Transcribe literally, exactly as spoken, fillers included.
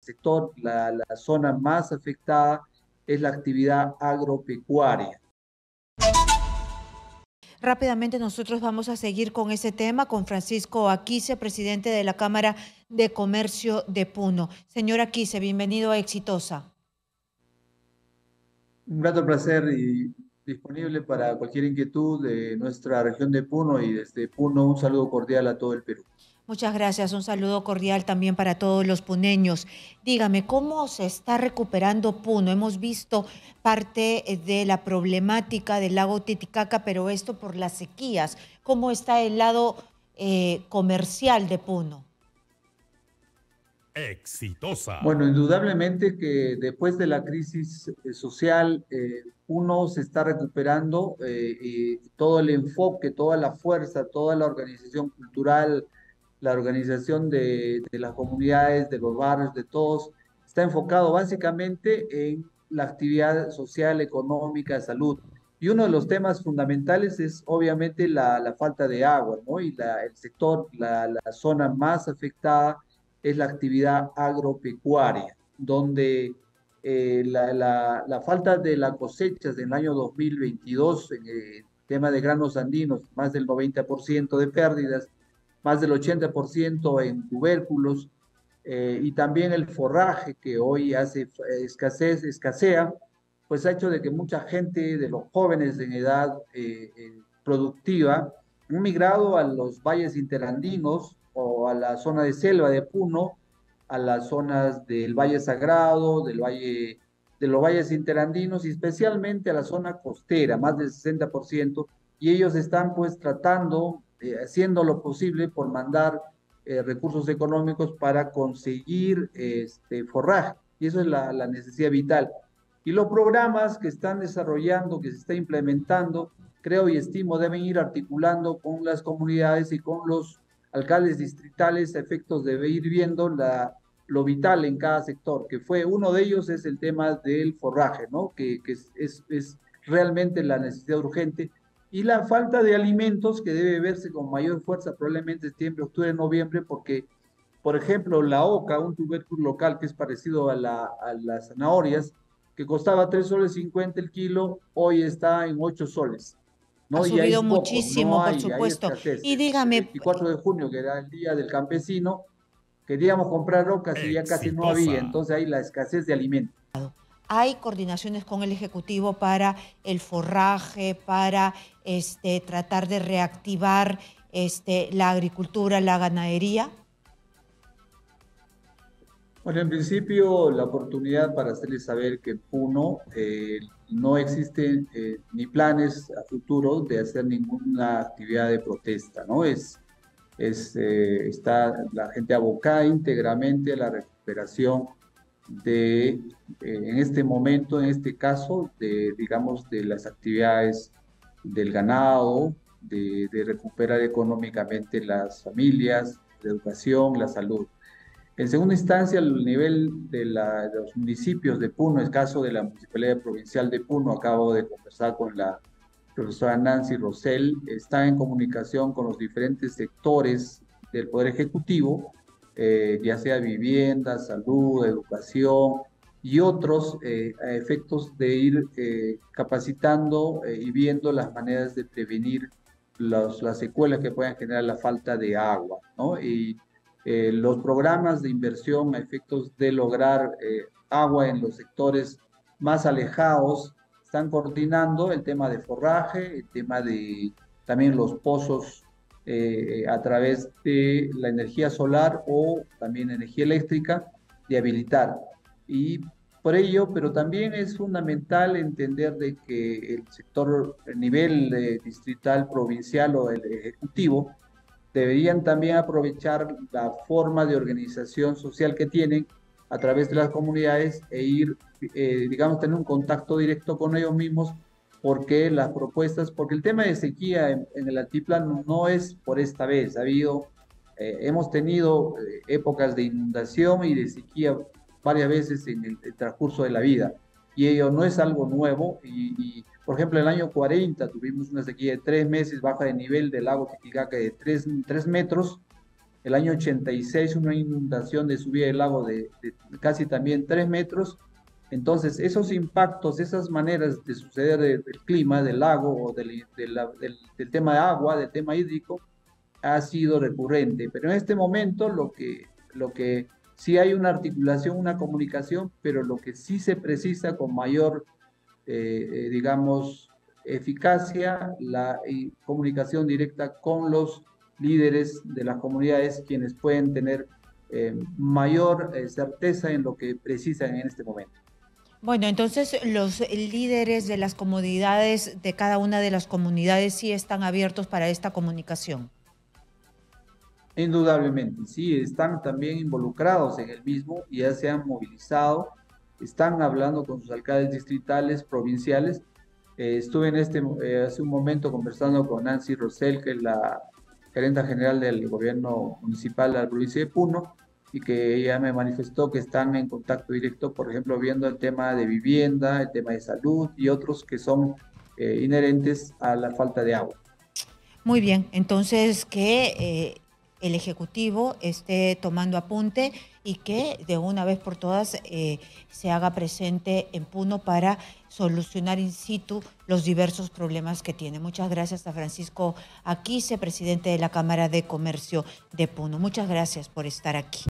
sector, la, la zona más afectada es la actividad agropecuaria. Rápidamente nosotros vamos a seguir con ese tema con Francisco Aquise, presidente de la Cámara de Comercio de Puno. Señor Aquise, bienvenido a Exitosa. Un grato placer y disponible para cualquier inquietud de nuestra región de Puno, y desde Puno un saludo cordial a todo el Perú. Muchas gracias, un saludo cordial también para todos los puneños. Dígame, ¿cómo se está recuperando Puno? Hemos visto parte de la problemática del lago Titicaca, pero esto por las sequías. ¿Cómo está el lado eh, comercial de Puno? Exitosa. Bueno, indudablemente que después de la crisis eh, social, eh, Puno se está recuperando, eh, y todo el enfoque, toda la fuerza, toda la organización cultural, la organización de, de las comunidades, de los barrios, de todos, está enfocado básicamente en la actividad social, económica, salud. Y uno de los temas fundamentales es obviamente la, la falta de agua, ¿no? Y la, el sector, la, la zona más afectada es la actividad agropecuaria, donde eh, la, la, la, falta de las cosechas en el año dos mil veintidós, en el tema de granos andinos, más del noventa por ciento de pérdidas, más del ochenta por ciento en tubérculos, eh, y también el forraje que hoy hace escasez, escasea, pues ha hecho de que mucha gente de los jóvenes en edad eh, eh, productiva han migrado a los valles interandinos o a la zona de selva de Puno, a las zonas del Valle Sagrado, del Valle, de los valles interandinos y especialmente a la zona costera, más del sesenta por ciento, y ellos están pues tratando, eh, haciendo lo posible por mandar eh, recursos económicos para conseguir este forraje, y eso es la, la necesidad vital. Y los programas que están desarrollando, que se está implementando, creo y estimo deben ir articulando con las comunidades y con los alcaldes distritales a efectos de ir viendo la, lo vital en cada sector, que fue uno de ellos es el tema del forraje, ¿no? Que, que es, es, es realmente la necesidad urgente, y la falta de alimentos que debe verse con mayor fuerza probablemente septiembre, octubre, noviembre, porque, por ejemplo, la oca, un tubérculo local que es parecido a, la, a las zanahorias, que costaba tres soles cincuenta el kilo, hoy está en ocho soles. Ha ¿No? Y hay subido poco, no muchísimo, por hay, hay supuesto. escasez. Y El dígame, veinticuatro de junio, que era el día del campesino, queríamos comprar rocas y ya casi no había, Exitosa. entonces hay la escasez de alimentos. ¿hay coordinaciones con el Ejecutivo para el forraje, para este, tratar de reactivar este, la agricultura, la ganadería? Bueno, en principio, la oportunidad para hacerles saber que en Puno eh, no existen eh, ni planes a futuro de hacer ninguna actividad de protesta, ¿no? Es, es, eh, está la gente abocada íntegramente a la recuperación de, eh, en este momento, en este caso, de, digamos, de las actividades del ganado, de, de recuperar económicamente las familias, la educación, la salud. En segunda instancia, el nivel de, la, de los municipios de Puno, el caso de la Municipalidad Provincial de Puno, acabo de conversar con la profesora Nancy Rosell, está en comunicación con los diferentes sectores del Poder Ejecutivo, eh, ya sea vivienda, salud, educación y otros, eh, a efectos de ir eh, capacitando eh, y viendo las maneras de prevenir los, las secuelas que puedan generar la falta de agua, ¿no? Y eh, los programas de inversión a efectos de lograr eh, agua en los sectores más alejados están coordinando el tema de forraje, el tema de también los pozos eh, a través de la energía solar o también energía eléctrica, de habilitar. Y por ello, pero también es fundamental entender de que el sector a nivel eh, distrital, provincial o el ejecutivo deberían también aprovechar la forma de organización social que tienen a través de las comunidades e ir, eh, digamos, tener un contacto directo con ellos mismos, porque las propuestas, porque el tema de sequía en, en el altiplano no es por esta vez, ha habido, eh, hemos tenido eh, épocas de inundación y de sequía varias veces en el, el transcurso de la vida, y ello no es algo nuevo, y, y por ejemplo, en el año cuarenta tuvimos una sequía de tres meses, baja de nivel del lago Titicaca de tres metros, el año ochenta y seis una inundación de subida del lago de, de casi también tres metros. Entonces, esos impactos, esas maneras de suceder de- del clima, del lago o del, de la- del, del tema de agua, del tema hídrico, ha sido recurrente. Pero en este momento lo que, lo que sí hay una articulación, una comunicación, pero lo que sí se precisa con mayor, eh, eh, digamos, eficacia, la y comunicación directa con los líderes de las comunidades, quienes pueden tener eh, mayor eh, certeza en lo que precisan en este momento. Bueno, entonces los líderes de las comunidades, de cada una de las comunidades, sí están abiertos para esta comunicación. Indudablemente, sí, están también involucrados en el mismo y ya se han movilizado, están hablando con sus alcaldes distritales, provinciales. Eh, estuve en este, eh, hace un momento conversando con Nancy Rosell, que es la gerenta general del gobierno municipal de la provincia de Puno, y que ella me manifestó que están en contacto directo, por ejemplo, viendo el tema de vivienda, el tema de salud y otros que son eh, inherentes a la falta de agua. Muy bien, entonces que eh, el Ejecutivo esté tomando apunte y que de una vez por todas eh, se haga presente en Puno para solucionar in situ los diversos problemas que tiene. Muchas gracias a Francisco Aquise, presidente de la Cámara de Comercio de Puno. Muchas gracias por estar aquí.